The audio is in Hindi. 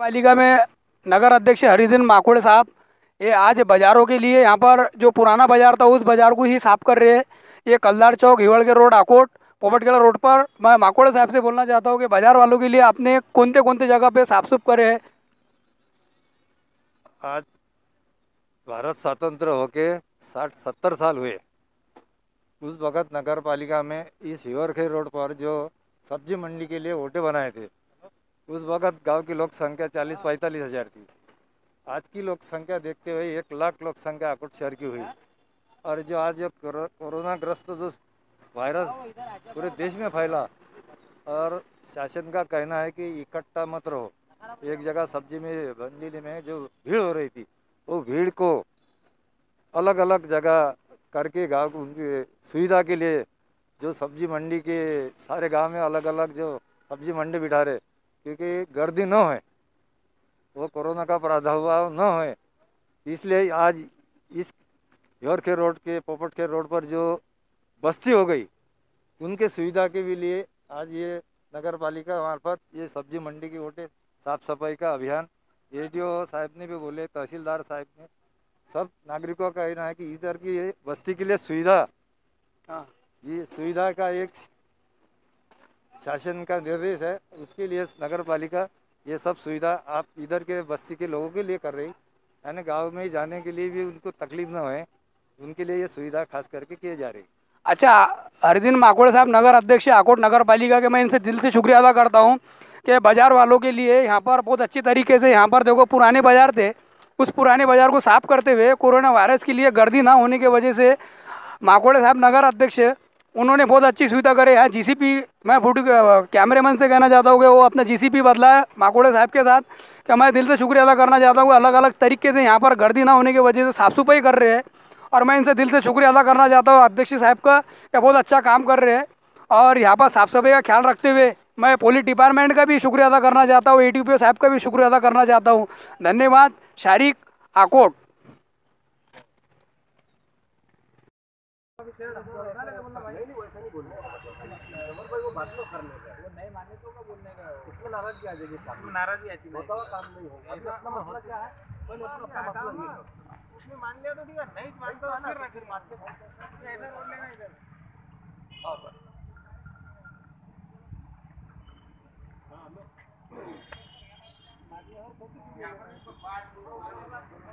पालिका में नगर अध्यक्ष हरिदिन माकोड़े साहब ये आज बाजारों के लिए यहाँ पर जो पुराना बाजार था उस बाजार को ही साफ कर रहे हैं। ये कलदार चौक, हिवड़के रोड, आकोट, पोपटगढ़ रोड पर मैं माकोड़े साहब से बोलना चाहता हूँ कि बाजार वालों के लिए आपने कौन कौन जगह पे साफ सुफ करे हैं। आज भारत स्वतंत्र होके 60-70 साल हुए। उस वक़्त नगर पालिका में इस हिवरखे रोड पर जो सब्जी मंडी के लिए ओटे बनाए थे, उस वक़्त गांव की लोक संख्या 40-45 हज़ार थी। आज की लोक संख्या देखते हुए 1 लाख लोक संख्या आकोट शहर की हुई। और जो आज जो कोरोना ग्रस्त जो वायरस पूरे देश में फैला, और शासन का कहना है कि इकट्ठा मत रहो। एक जगह सब्जी में मंडी में जो भीड़ हो रही थी, वो भीड़ को अलग अलग जगह करके गांव को उनकी सुविधा के लिए जो सब्जी मंडी के सारे गांव में अलग अलग जो सब्जी मंडी बिठा रहे, क्योंकि गर्दी न होए, वो कोरोना का प्रादुर्भाव न होए, इसलिए आज इस योरखे रोड के पोपटखेर रोड पर जो बस्ती हो गई, उनके सुविधा के भी लिए आज ये नगर पालिका मार्फत ये सब्जी मंडी की ओटे साफ सफाई का अभियान एडीओ साहब ने भी बोले, तहसीलदार साहब ने, सब नागरिकों का कहना है कि इधर की ये बस्ती के लिए सुविधा, हाँ, ये सुविधा का एक शासन का निर्देश है। उसके लिए नगर पालिका ये सब सुविधा आप इधर के बस्ती के लोगों के लिए कर रही, यानी गांव में ही जाने के लिए भी उनको तकलीफ ना होए, उनके लिए ये सुविधा खास करके किए जा रही। अच्छा, हरिदिन माकोड़े साहब नगर अध्यक्ष आकोट नगर पालिका के, मैं इनसे दिल से शुक्रिया अदा करता हूँ कि बाजार वालों के लिए यहाँ पर बहुत अच्छी तरीके से, यहाँ पर देखो पुराने बाजार थे, उस पुराने बाजार को साफ करते हुए कोरोना वायरस के लिए गर्दी ना होने की वजह से माकोड़े साहब नगर अध्यक्ष उन्होंने बहुत अच्छी सुविधा करे है। जीसीपी, मैं फोटो कैमरेमैन से कहना चाहता हूँ कि वो अपना जीसीपी बदला है माकोड़े साहब के साथ, कि मैं दिल से शुक्रिया अदा करना चाहता हूँ। अलग अलग तरीके से यहाँ पर गर्दी ना होने की वजह से साफ़ सफाई कर रहे हैं, और मैं इनसे दिल से शुक्रिया अदा करना चाहता हूँ अध्यक्ष साहब का, कि बहुत अच्छा काम कर रहे हैं। और यहाँ पर साफ़ सफाई का ख्याल रखते हुए मैं पुलिस डिपार्टमेंट का भी शुक्रिया अदा करना चाहता हूँ, एटीपीओ साहब का भी शुक्रिया अदा करना चाहता हूँ। धन्यवाद। शारिक, आकोट। नाराजगी आती है, काम नहीं होगा, ऐसा मसला क्या है, उसमें मान लिया तो ठीक है, नहीं मानता फिर बात के ऐसा बोल लेना इधर। हाँ,